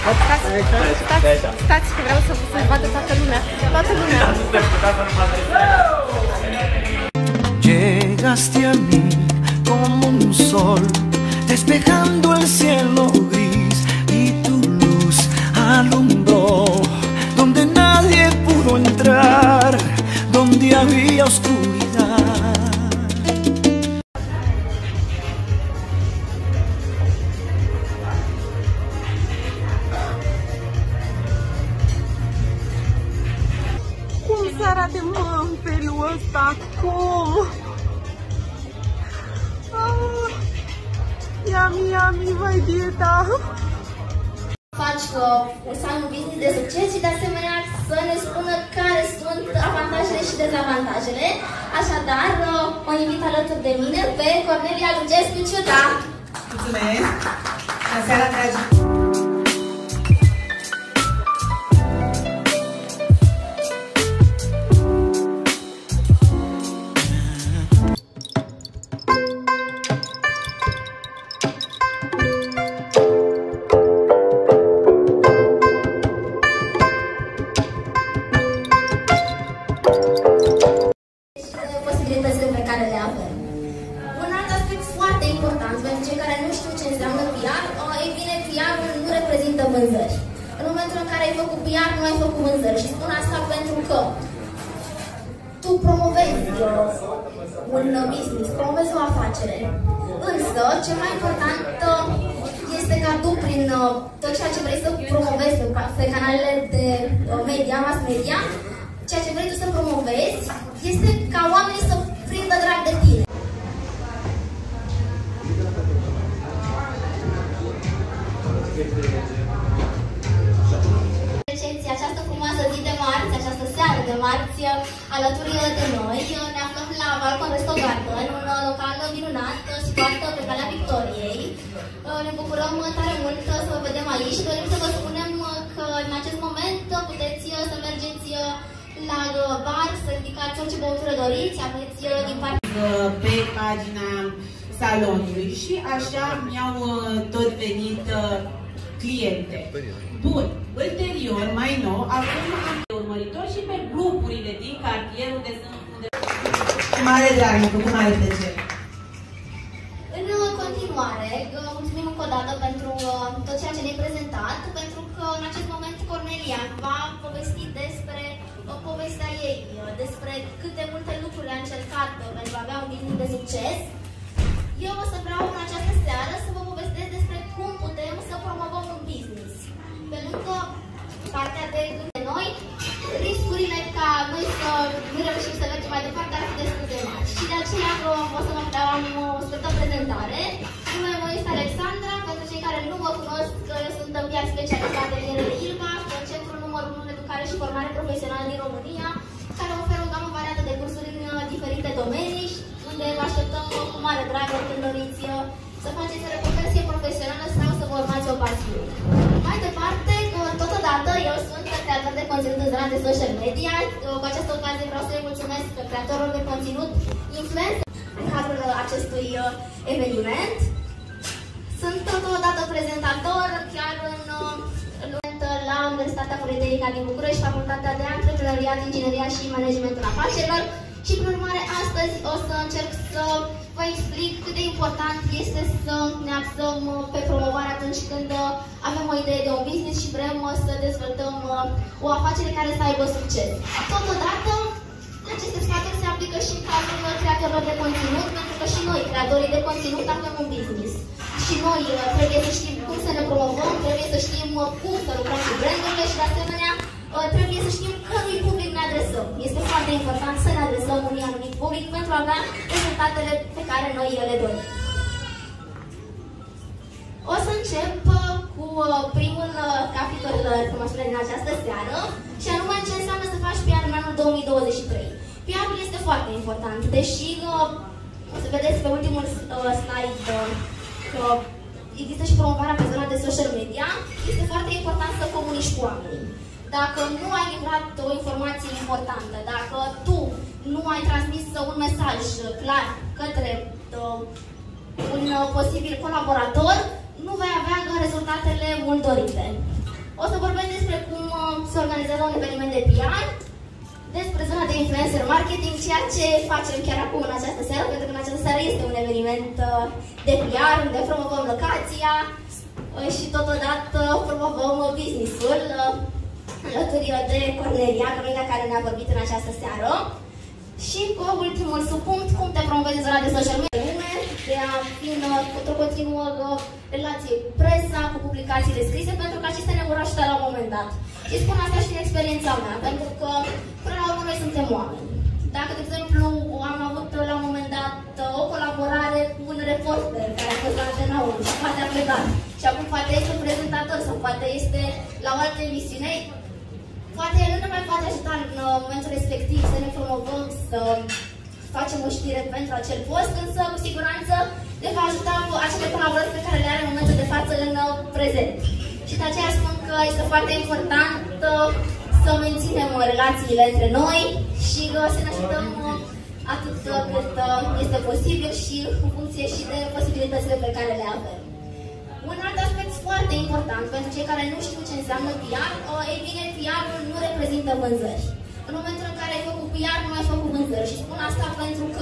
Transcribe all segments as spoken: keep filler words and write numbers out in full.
Stați, stați, stați, că vreau să să vadă toată lumea. Toată lumea. Llegaste a mí como un sol, despejando el cielo gris, y tu luz alumbró donde nadie pudo entrar, donde había oscuridad. Cum să arate, mă, în felul ăsta? Cum? Ah, yummy, yummy, vai dieta! Faci uh, să ai un business de succes și de asemenea să ne spună care sunt avantajele și dezavantajele. Așadar, uh, o invit alături de mine pe Cornelia Lugescu Ciuda. Mulțumesc! Bună seara, dragi! Posibilitățile pe care le avem. Un alt aspect foarte important pentru cei care nu știu ce înseamnă P R, ei bine, P R-ul nu reprezintă vânzări. În momentul în care ai făcut P R, nu ai făcut vânzări. Și spun asta pentru că tu promovezi un business, promovezi o afacere. Însă, cel mai important este ca tu, prin tot ceea ce vrei să promovezi pe canalele de media, mass media, ceea ce vrei tu să promovezi este ca oamenii să prindă drag de tine. Recepție, această frumoasă zi de marți, această seară de marți, alături de noi, ne aflăm la Balcon Resto Garden, un local minunat, situat pe calea Victoriei. Ne bucurăm tare mult să vă vedem aici și dorim să vă spunem că în acest moment puteți să mergeți la bar, să ridicați orice băutură doriți, aveți din partea pe pagina salonului și așa mi-au tot venit cliente. Bun, ulterior, mai nou, acum am urmăritor și pe grupurile din cartier unde sunt... Unde... Mare drag, mi-a făcut mare plăcere. În continuare, mulțumim încă o dată pentru tot ceea ce ne-ai prezentat, pentru că în acest moment Cornelia va povesti despre povestea ei, despre câte multe lucruri a încercat pentru a avea un business de succes. Eu o să vreau în această seară să vă povestesc despre cum putem să promovăm un business. Pe lângă partea de noi, riscurile ca noi să nu reușim să mergem mai departe ar fi destul de mari. Și de aceea o să vă am o scurtă prezentare. Numele meu este Alexandra, pentru cei care nu mă cunosc, eu sunt P R specializată în ILBA, centrul numărul unu de educare și formare profesională din România, care oferă o gamă variată de cursuri în diferite domenii, unde vă așteptăm cu mare drag când doriți să faceți o reconversie profesională sau să vă urmați o pasiune. Mai departe, totodată, eu sunt creator de conținut în zona de social media. Cu această ocazie vreau să-i mulțumesc creatorilor de conținut influencer în cadrul acestui eveniment. Sunt totodată prezentator chiar în, în la Universitatea Politehnică din București, Facultatea de Antreprenoriat, Ingineria și Managementul Afacerilor. Și, prin urmare, astăzi o să încerc să vă explic cât de important este să ne axăm pe promovare atunci când avem o idee de un business și vrem să dezvoltăm o afacere care să aibă succes. Totodată, aceste sfaturi se aplică și în cazul creatorilor de conținut, pentru că și noi, creatorii de conținut, avem un business. Și noi trebuie să știm cum să ne promovăm, trebuie să știm cum să lucrăm cu brandurile și, de asemenea, trebuie să știm cărui public ne adresăm. Este foarte important să ne adresăm unui anumit public pentru a avea rezultatele pe care noi le dorim. O să încep cu primul capitol cunoscut din această seară, și anume ce înseamnă să faci P R în anul două mii douăzeci și trei. P R-ul este foarte important, deși o să vedeți pe ultimul slide că există și promovarea pe zona de social media, este foarte important să comunici cu oamenii. Dacă nu ai livrat o informație importantă, dacă tu nu ai transmis un mesaj clar către uh, un uh, posibil colaborator, nu vei avea rezultatele mult dorite. O să vorbesc despre cum se organizează un eveniment de P R, despre zona de influencer marketing, ceea ce facem chiar acum în această seară, pentru că în această seară este un eveniment de P R unde promovăm locația și totodată promovăm business-ul alături de Cornelia, Cornelia care ne-a vorbit în această seară. Și cu ultimul subpunct, cum te promovezi zona de social media, de a fi într-o continuă relație cu presa, cu publicațiile scrise, pentru că acestea ne vor ajuta la un moment dat. Și spun asta și din experiența mea, pentru că până la urmă noi suntem oameni. Dacă, de exemplu, am avut la un moment dat o colaborare cu un reporter care a fost la Antena unu și poate a plecat și acum poate este un prezentator sau poate este la o altă emisiune, poate el nu ne mai poate ajuta în momentul respectiv să ne promovăm, să facem o știre pentru acel post, însă cu siguranță ne va ajuta cu acele colaborări pe care le are în momentul de față în prezent. Și de aceea spun că este foarte important să menținem relațiile între noi și să ne ajutăm atât cât este posibil și în funcție și de posibilitățile pe care le avem. Un alt aspect foarte important pentru cei care nu știu ce înseamnă P R, ei bine, P R-ul nu reprezintă vânzări. În momentul în care ai făcut P R, nu ai făcut vânzări. Și spun asta pentru că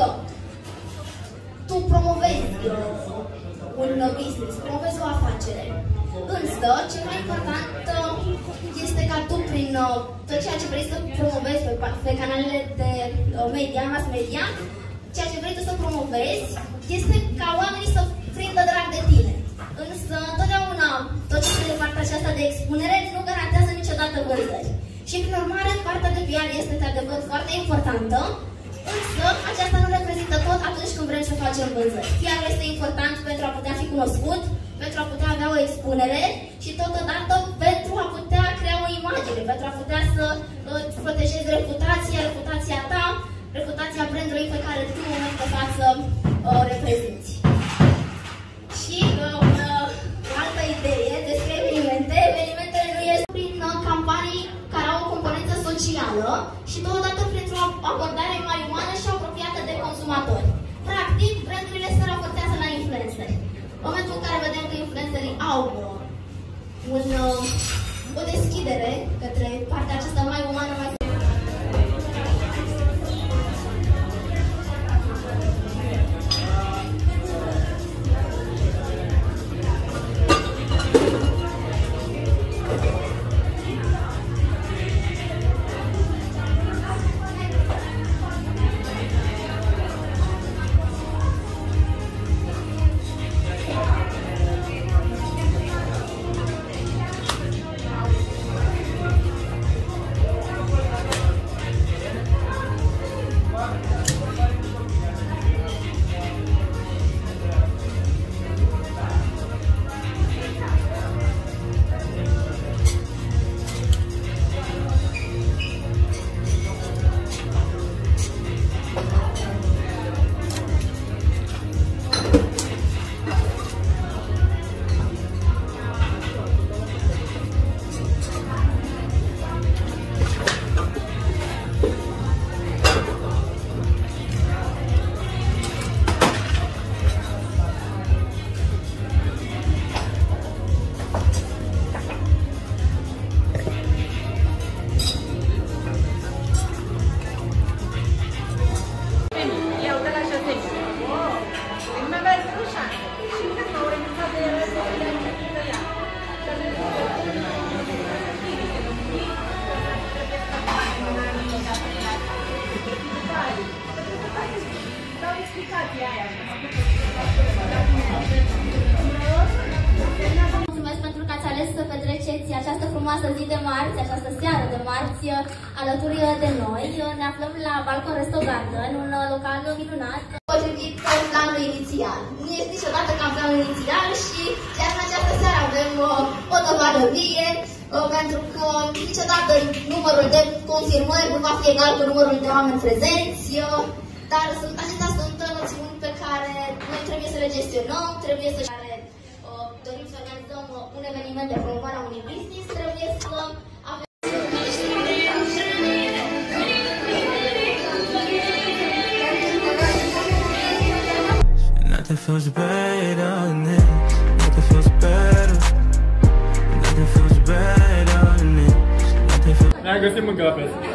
tu promovezi un business, promovezi o afacere. Însă, cel mai important este ca tu, prin tot ceea ce vrei să promovezi pe, pe canalele de media, mass media, ceea ce vrei tu să promovezi este ca oamenii să prindă drag de tine. Însă, întotdeauna, tot ce este de partea aceasta de expunere nu garantează niciodată vânzări. Și, prin urmare, partea de P R este, de adevăr, foarte importantă, însă aceasta nu reprezintă tot atunci când vrem să facem vânzări. P R este important pentru a putea fi cunoscut, pentru a putea avea o expunere și, totodată, pentru a putea crea o imagine, pentru a putea să îți protejezi reputația, reputația ta, reputația brandului pe care tu, în momentul de față, o reprezinți. Și uh, o altă idee despre evenimente, evenimentele nu ies prin uh, campanii care au o componență socială și totodată printr-o abordare mai umană și apropiată de consumatori. Practic, brandurile se raportează la influenceri. În momentul în care vedem că influencerii au un, uh, o deschidere către partea aceasta mai umană, mai mulțumesc pentru că ați ales să petreceți această frumoasă zi de marți, această seară de marți, alături de noi. Ne aflăm la Balcon Restaurant, în un local minunat. Potrivit planul inițial. Nu este niciodată ca planul inițial și chiar în această seară avem o dovadă vie, pentru că niciodată numărul de confirmări nu va fi egal cu numărul de oameni prezenți, dar acestea sunt noțiuni pe care noi trebuie să le gestionăm, trebuie să care dorim să organizăm un eveniment de promovare a unui business, trebuie să avem Nothing feels better than this. Nothing feels better. Nothing feels better. Hai găsim mâncarea pe asta.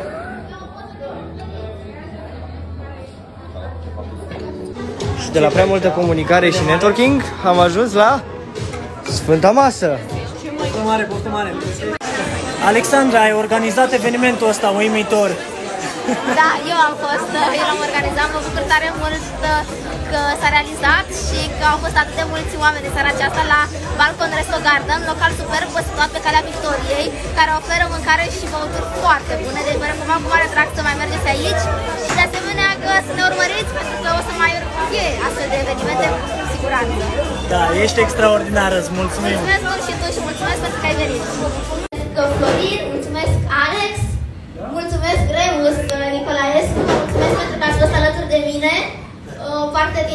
Și de la prea multă comunicare și networking am ajuns la Sfânta Masă. Poftă mare, poftă mare. Alexandra, ai organizat evenimentul ăsta uimitor. Da, eu am fost, eu l-am organizat, mă bucur tare mult că s-a realizat și că au fost atât de mulți oameni de seara aceasta la Balcon Resto Garden, local superb situat pe Calea Victoriei, care oferă mâncare și băuturi foarte bune, deci vă recomand cu mare drag să mai mergeți aici și de asemenea că să ne urmăriți pentru că o să mai fie astfel de evenimente cu siguranță. Da, ești extraordinară, îți mulțumim! Mulțumesc mult și tu și mulțumesc pentru că ai venit! Florin, mulțumesc Alex, mulțumesc Remus Nicolaescu, mulțumesc pentru că ați fost alături de mine, o parte din...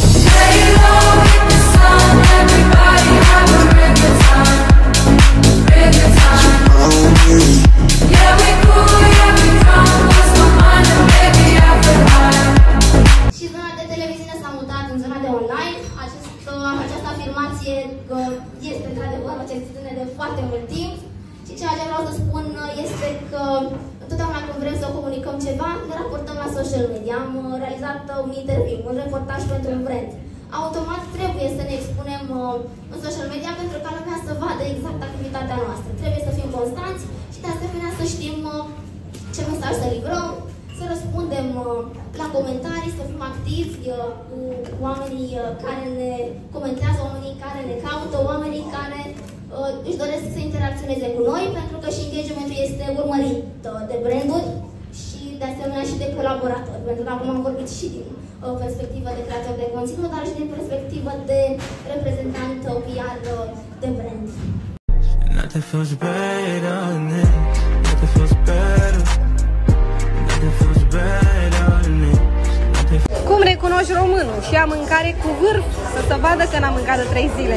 Și zona de televiziune s-a mutat în zona de online. Acest, această afirmație este într-adevăr o certitudine de foarte mult timp. Și ceea ce vreau să spun este că întotdeauna când vrem să comunicăm ceva, ne raportăm la social media. Am realizat un interviu, un reportaj pentru un brand. Automat trebuie să ne expunem în social media pentru ca lumea să vadă exact activitatea noastră. Trebuie să fim constanți și de asemenea să știm ce mesaj să livrăm, să răspundem la comentarii, să fim activi cu oamenii care ne comentează, oamenii care ne caută, oamenii care își doresc să interacționeze cu noi, pentru că și engagementul este urmărit de branduri și de asemenea și de colaboratori, pentru că acum am vorbit și din perspectivă de creator de conținut, dar și din perspectivă de reprezentant P R de brand. Nothing feels better than this. Nothing feels better. Nothing feels better than this. Cum recunoști românul și ia mâncare cu vârf să se vadă că n-a mâncat de trei zile?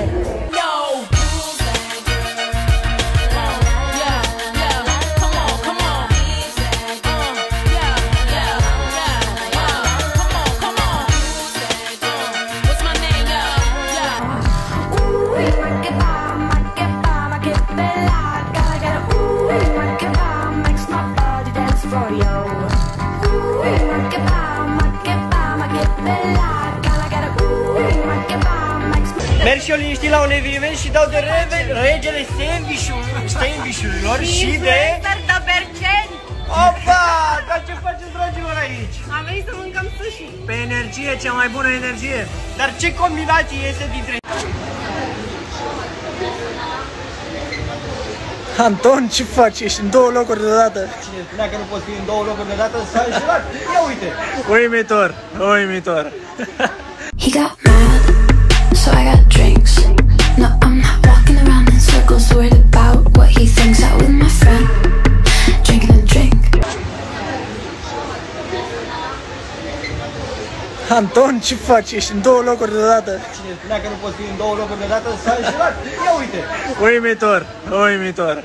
Merg și eu liniștit la un eveniment și dau de reve, regele sandvișurilor și de... de Berceni! Opa! Dar ce faceți, dragilor, aici? Am venit să mâncăm sushi! Pe energie, cea mai bună energie! Dar ce combinație este dintre... Anton, ce faci? Ești în două locuri deodată. Cine spunea că nu poți fi în două locuri deodată, s-a înșelat. Ia uite! Uimitor, uimitor. He got mad, so I got drinks. No, I'm not walking around in circles worried about what he thinks. Out with my friend, drinking a drink. Anton, ce faci? Ești în două locuri deodată. Cine spunea că nu poți fi în două locuri deodată, s-a înșelat. Ia uite! Uimitor, uimitor.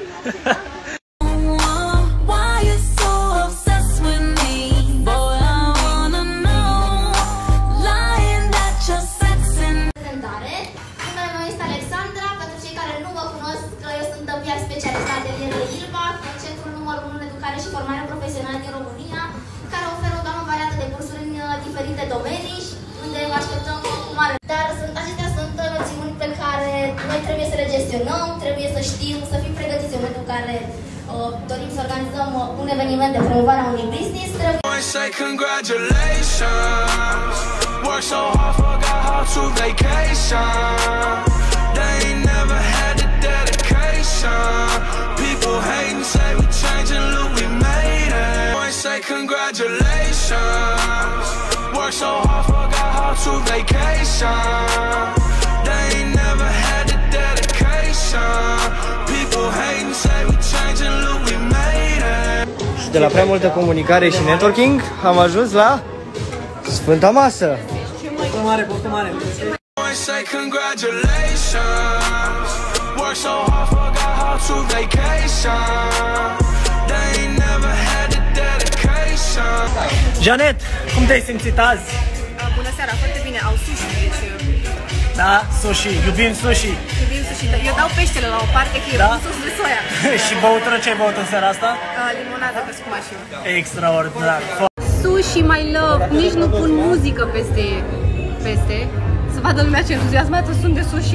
diferite domenii unde vă așteptăm cu mare. Dar sunt, acestea sunt noțiuni pe care noi trebuie să le gestionăm, trebuie să știm, să fim pregătiți în momentul în care uh, dorim să organizăm uh, un eveniment de promovare a unui business. Trebuie... Say congratulations, work so hard, forgot how to vacation. They ain't never had the dedication. People hate and say we changing, look we made it. Say congratulations, work so hard, forgot how to vacation. They ain't never had the dedication. People hate and say we changing, look we made it. Și de la prea multă comunicare și networking am ajuns la Sfânta Masă. Poftă mare, poftă mare. Say congratulations, work so hard, forgot how to vacation. They ain't never had the dedication. Janet, cum te-ai simțit azi? Bună seara, foarte bine, au sushi, deci... Da, sushi, iubim sushi. Iubim sushi. Eu dau peștele la o parte, că e Da? un sos de soia. Și băutură, ce ai băut în seara asta? Uh, limonadă pe scumașă. Extraordinar. Sushi, my love. Nici nu pun muzică peste, peste. Să vadă lumea ce entuziasmată sunt de sushi.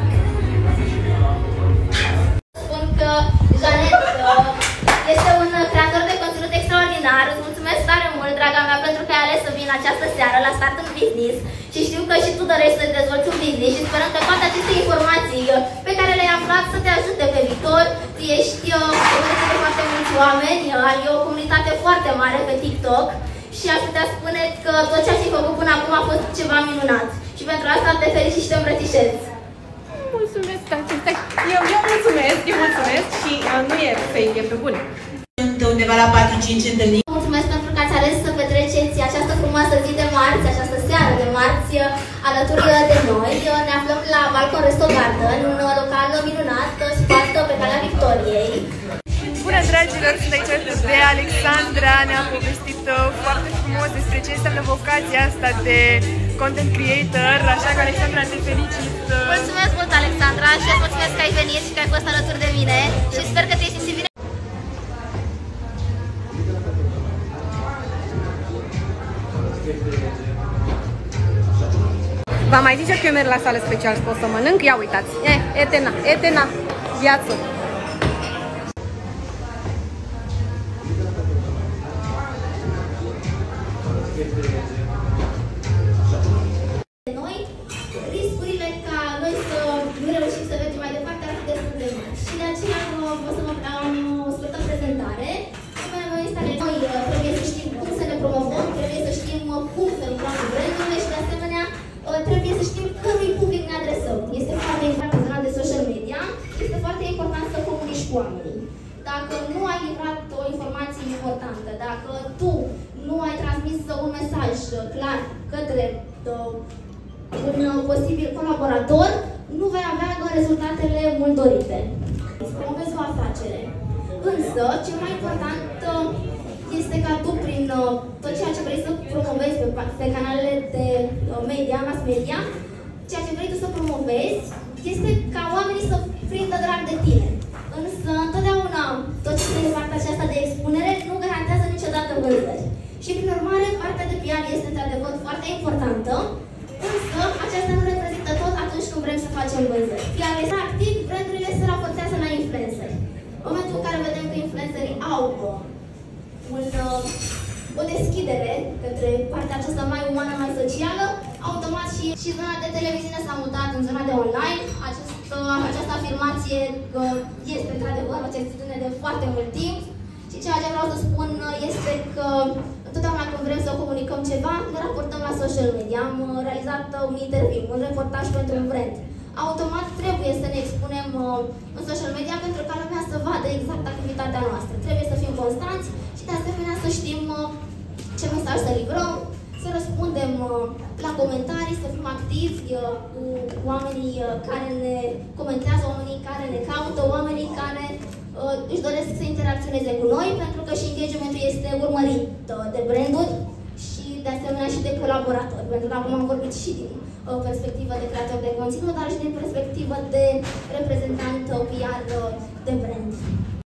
Spun că Janet este un creator de conținut extraordinar. Îți mulțumesc tare mult, draga mea, pentru că ai ales să vin această seară la Start în Business. Și știu că și tu dorești să dezvolți un business și sperăm că toate aceste informații pe care le-ai aflat să te ajute pe viitor. Tu ești urmărit de foarte mulți oameni, ai o comunitate foarte mare pe TikTok și aș putea spune că tot ceea ce ai făcut până acum a fost ceva minunat. Și pentru asta te felicit și te îmbrățișez. Mulțumesc, stai, stai. Eu, eu mulțumesc, eu mulțumesc și uh, nu e fake, e pe bune. Sunt undeva la patru cinci întâlniri. Mulțumesc pentru că ați ales să petreceți această frumoasă zi de marți, această seară de marți alături de noi. Ne aflăm la Balcon Resto Garden, un local minunat, situat pe calea Victoriei. Bună, dragilor, sunt aici de Alexandra, ne-a povestit foarte frumos despre ce înseamnă vocația asta de content creator, așa că, Alexandra, te felicit! Mulțumesc mult, Alexandra, și îți mulțumesc că ai venit și că ai fost alături de mine și sper că te-ai simțit bine. V-am mai zice că eu merg la sală special și pot să mănânc? Ia uitați! E, etena, etena, viață! Noi, riscurile ca noi să nu reușim să mergem mai departe ar fi destul de mari. Și de aceea o să mă am o scurtă prezentare. Noi trebuie să știm cum să ne promovăm, trebuie să știm cum să lucrăm cu brandurile și de asemenea trebuie să știm cărui public ne adresăm. Este foarte important în zona de social media, este foarte important să comunici cu oamenii. Dacă nu ai livrat o informație importantă, dacă tu nu ai transmis un mesaj clar către un posibil colaborator, nu vei avea rezultatele mult dorite. Îți promovezi o afacere. Însă, cel mai important este ca tu, prin tot ceea ce vrei să promovezi pe, pe canalele de media, mass media, ceea ce vrei tu să promovezi este ca oamenii să prindă drag de tine. Însă, întotdeauna, tot ce ține partea aceasta de expunere nu garantează niciodată vânzări. Și, prin urmare, partea de P R este, într-adevăr, foarte importantă, însă aceasta nu reprezintă tot atunci când vrem să facem vânzări. P R este activ, brandurile se raportează la influenceri. În momentul în care vedem că influencerii au un, o deschidere către partea aceasta mai umană, mai socială, automat și, și zona de televiziune s-a mutat în zona de online. Acest, această afirmație este într-adevăr o certitudine de foarte mult timp și ceea ce vreau să spun este că întotdeauna când vrem să comunicăm ceva, ne raportăm la social media. Am realizat un interviu, un reportaj pentru un brand. Automat trebuie să ne expunem în social media pentru ca lumea să vadă exact activitatea noastră. Trebuie să fim constanți și de asemenea să știm ce mesaj să livrăm, să răspundem la comentarii, să fim activi cu oamenii care ne comentează, oamenii care ne caută, oamenii care își doresc să interacționeze cu noi, pentru că și engagementul este urmărit de branduri și de asemenea și de colaboratori, pentru că acum am vorbit și din perspectivă de creator de conținut, dar și din perspectivă de reprezentant P R de brand.